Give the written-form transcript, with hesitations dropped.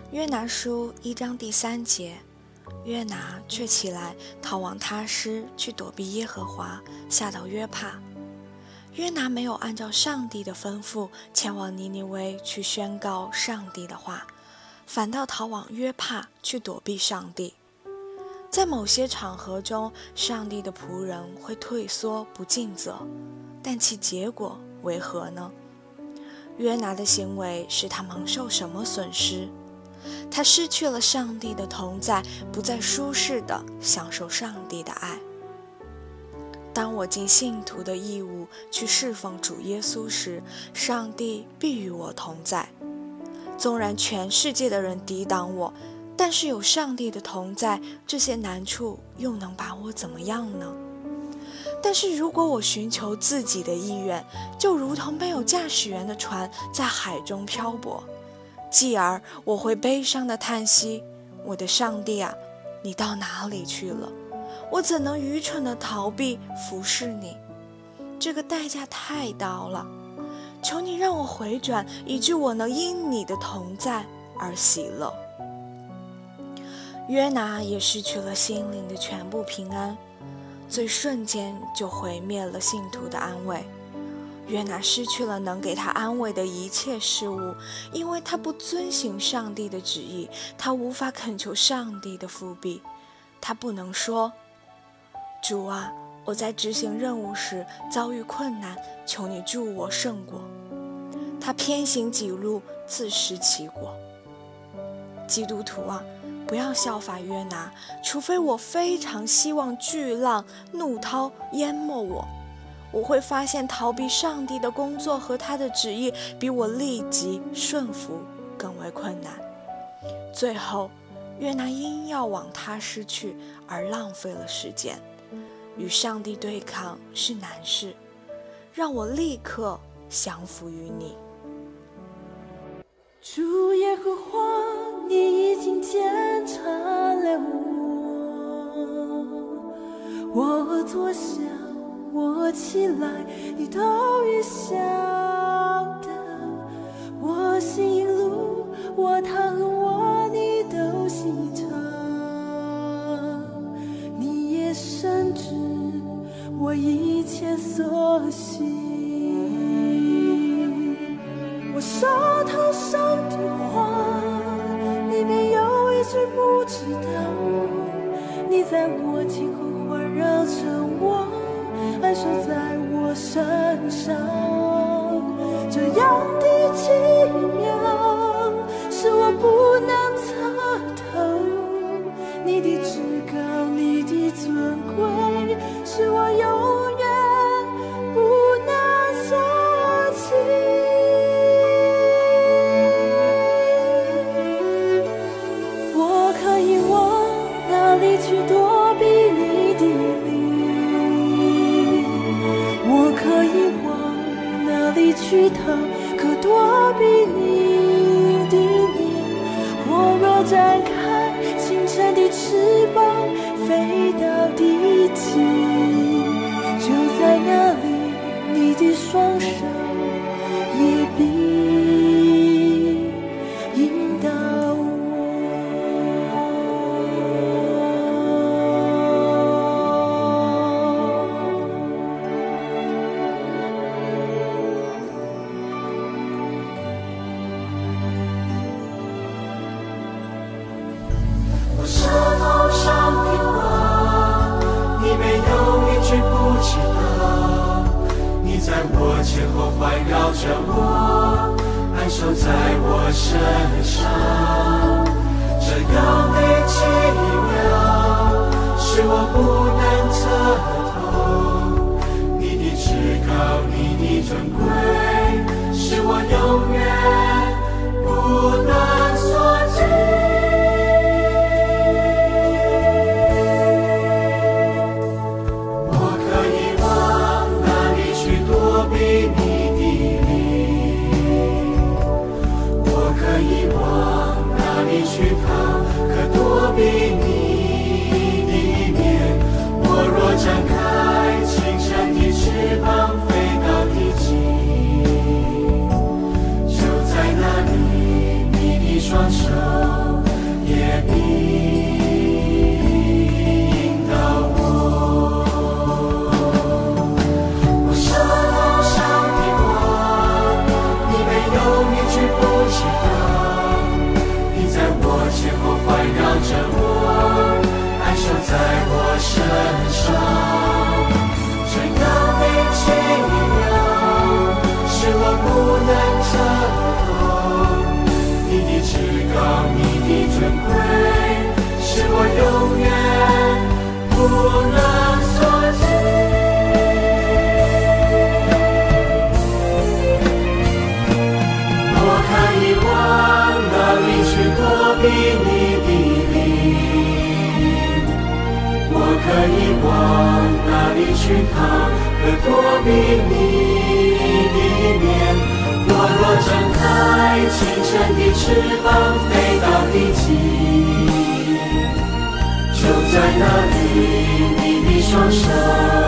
约拿书1章第3节，约拿却起来逃往他施去躲避耶和华，下到约帕。约拿没有按照上帝的吩咐前往尼尼微去宣告上帝的话，反倒逃往约帕去躲避上帝。在某些场合中，上帝的仆人会退缩不尽责，但其结果为何呢？约拿的行为使他蒙受什么损失？他失去了上帝的同在，不再舒适地享受上帝的爱。当我尽信徒的义务去侍奉主耶稣时，上帝必与我同在。纵然全世界的人抵挡我，但是有上帝的同在，这些难处又能把我怎么样呢？但是如果我寻求自己的意愿，就如同没有驾驶员的船在海中漂泊，继而我会悲伤地叹息，我的上帝啊，你到哪里去了？我怎能愚蠢地逃避服侍你？这个代价太高了，求你让我回转，以致我能因你的同在而喜乐。约拿也失去了心灵的全部平安，最瞬间就毁灭了信徒的安慰。约拿失去了能给他安慰的一切事物，因为他不遵行上帝的旨意，他无法恳求上帝的复辟。他不能说，主啊，我在执行任务时遭遇困难，求你助我胜过。他偏行己路，自食其果。基督徒啊，不要效法约拿，除非我非常希望巨浪怒涛淹没我，我会发现逃避上帝的工作和他的旨意，比我立即顺服更为困难。最后，约拿因要往他施去而浪费了时间。与上帝对抗是难事，让我立刻降服于你。 主耶和华，你已经检查了我坐下，我起来，你都预想的。我行一路，我躺和我，你都细察。你也深知我一切所行。我手头上的话，里面有一句不知道。你在我前后环绕着我，安守在我身上。这样的奇妙，是我不能测透。你的至高，你的尊贵，是我永远不能所及。我可以往哪里去躲避你的灵？我可以往哪里去逃，可躲避你的面？我若展开清晨的翅膀，飞到地极，就在那里，你的双手也必引导我。 我舌头上的话，你没有一句不知道。你在我前后环绕着我，安守在我身上。这样的奇妙，是我不能测透。你的至高，你的尊贵，是我永远不能所及。避你的面，我若展开清晨的翅膀，飞到地极，就在那里，你的双手去靠，可躲避你的面。我若张开清晨的翅膀，飞到地极，就在那里，你的双手